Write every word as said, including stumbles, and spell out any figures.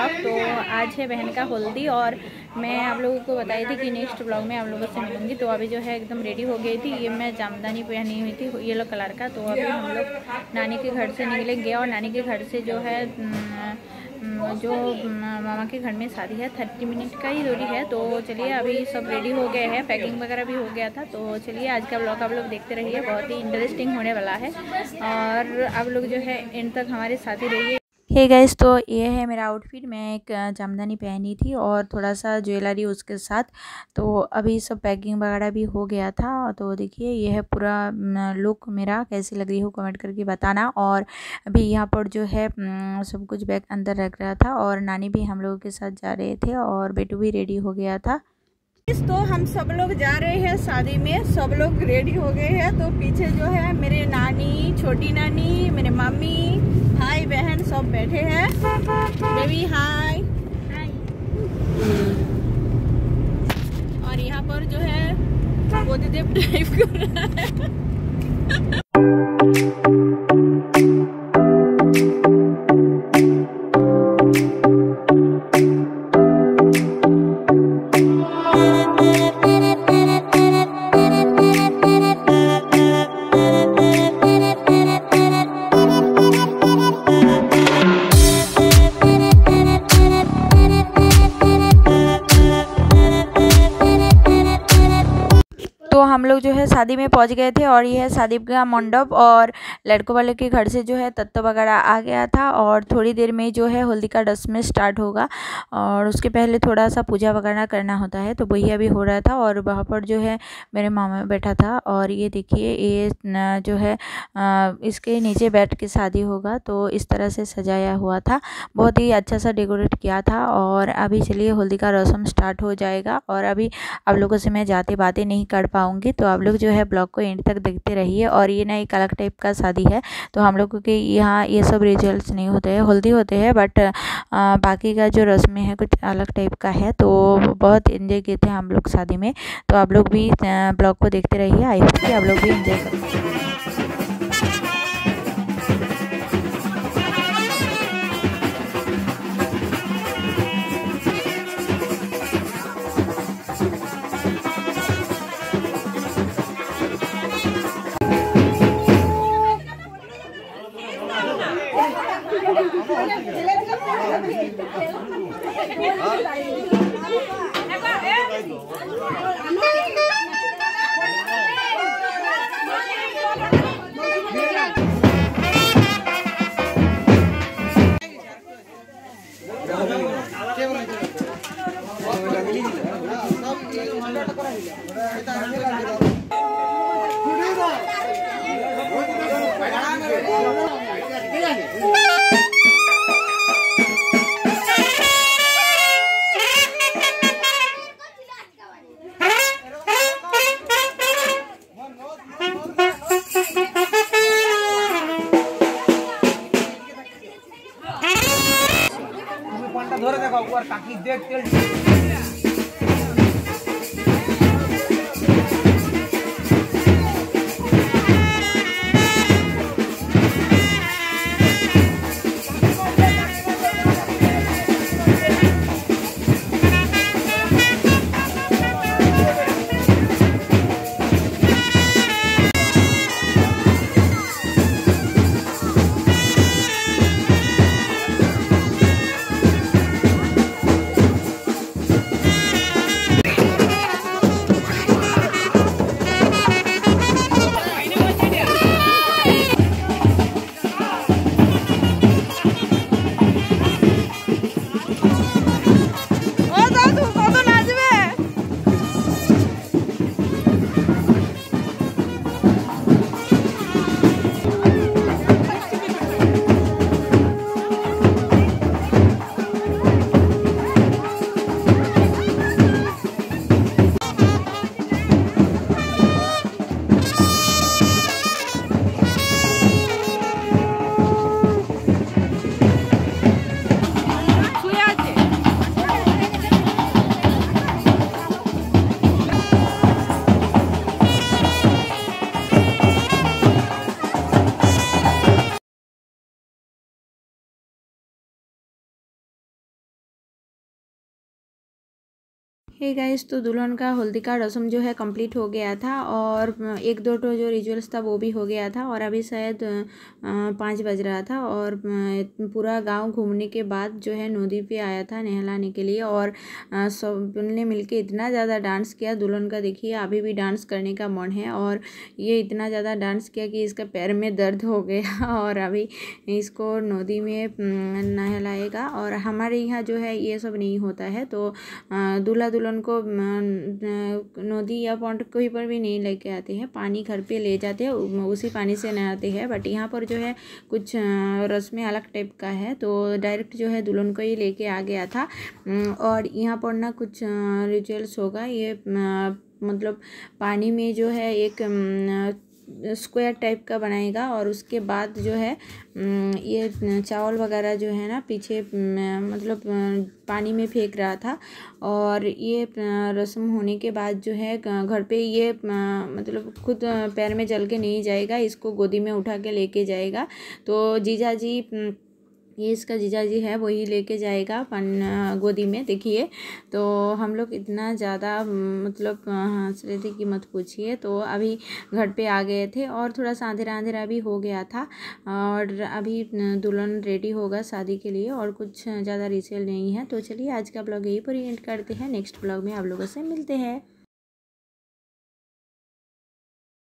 Blog. तो आज है बहन का हल्दी और मैं आप लोगों को बताई थी कि नेक्स्ट ब्लॉग में आप लोगों से मिलूंगी। तो अभी जो है एकदम रेडी हो गई थी। ये मैं जामदानी पहनी हुई थी येलो कलर का। तो अभी हम लोग नानी के घर से निकलेंगे और नानी के घर से जो है जो मामा के घर में शादी है थर्टी मिनट का ही दूरी है। तो चलिए अभी सब रेडी हो गए हैं, पैकिंग वगैरह भी हो गया था। तो चलिए आज का ब्लॉग आप लोग देखते रहिए, बहुत ही इंटरेस्टिंग होने वाला है और आप लोग जो है एंड तक हमारे साथ ही रहिए। हे hey गाइस, तो ये है मेरा आउटफिट। मैं एक जामदानी पहनी थी और थोड़ा सा ज्वेलरी उसके साथ। तो अभी सब पैकिंग वगैरह भी हो गया था। तो देखिए ये है पूरा लुक मेरा, कैसी लग रही हो कमेंट करके बताना। और अभी यहाँ पर जो है सब कुछ बैग अंदर रख रहा था और नानी भी हम लोगों के साथ जा रहे थे और बेटू भी रेडी हो गया था। तो हम सब लोग जा रहे हैं शादी में, सब लोग रेडी हो गए हैं। तो पीछे जो है मेरे नानी, छोटी नानी, मेरे मम्मी, भाई बहन सब बैठे हैं। Baby hi. और यहाँ पर जो है बोधिदेव ड्राइव कर रहा है। तो हम लोग जो है शादी में पहुंच गए थे और ये है शादी का मंडप और लड़कों वाले के घर से जो है तत्व वगैरह आ गया था और थोड़ी देर में जो है हल्दी का रस्म स्टार्ट होगा और उसके पहले थोड़ा सा पूजा वगैरह करना होता है। तो वही अभी हो रहा था और वहाँ पर जो है मेरे मामा बैठा था और ये देखिए ये जो है इसके नीचे बैठ के शादी होगा। तो इस तरह से सजाया हुआ था, बहुत ही अच्छा सा डेकोरेट किया था। और अभी चलिए हल्दी का रस्म स्टार्ट हो जाएगा और अभी आप लोगों से मैं जाते बातें नहीं कर पाऊँ होंगी। तो आप लोग जो है ब्लॉग को एंड तक देखते रहिए। और ये ना एक अलग टाइप का शादी है। तो हम लोगों के यहाँ ये सब रिचुअल्स नहीं होते हैं, हल्दी होते हैं बट बाकी का जो रस्में है कुछ अलग टाइप का है। तो बहुत एंजॉय किए थे हम लोग शादी में। तो आप लोग भी ब्लॉग को देखते रहिए, आई होप कि आप लोग भी एंजॉय करेंगे। ধরে দেখো আর কাকি দেখ তেল हे गाइस, तो दुल्हन का हल्दी का रस्म जो है कंप्लीट हो गया था और एक दो तो जो रिचुअल्स था वो भी हो गया था और अभी शायद पाँच बज रहा था और पूरा गांव घूमने के बाद जो है नदी पे आया था नहलाने के लिए और सबने मिलके इतना ज़्यादा डांस किया। दुल्हन का देखिए अभी भी डांस करने का मन है और ये इतना ज़्यादा डांस किया कि इसका पैर में दर्द हो गया और अभी इसको नदी में नहलाएगा। और हमारे यहाँ जो है ये सब नहीं होता है, तो दूल्हा दुल्हन को नदी या पॉन्ड कहीं पर भी नहीं लेके आते हैं, पानी घर पे ले जाते हैं, उसी पानी से नहाते हैं। बट यहाँ पर जो है कुछ रस्में अलग टाइप का है, तो डायरेक्ट जो है दुल्हन को ही लेके आ गया था। और यहाँ पर ना कुछ रिचुअल्स होगा, ये मतलब पानी में जो है एक स्क्वायर टाइप का बनाएगा और उसके बाद जो है ये चावल वगैरह जो है ना पीछे मतलब पानी में फेंक रहा था। और ये रस्म होने के बाद जो है घर पे ये मतलब खुद पैर में जल के नहीं जाएगा, इसको गोदी में उठा के लेके जाएगा। तो जीजा जी, ये इसका जीजा जी है, वही लेके जाएगा पन गोदी में। देखिए तो हम लोग इतना ज़्यादा मतलब हंस रहे थे कि मत पूछिए। तो अभी घर पे आ गए थे और थोड़ा सा अंधेरा अंधेरा भी हो गया था और अभी दुल्हन रेडी होगा शादी के लिए और कुछ ज़्यादा रिचुअल नहीं है। तो चलिए आज का ब्लॉग यहीं पर एंड करते हैं, नेक्स्ट ब्लॉग में आप लोगों से मिलते हैं।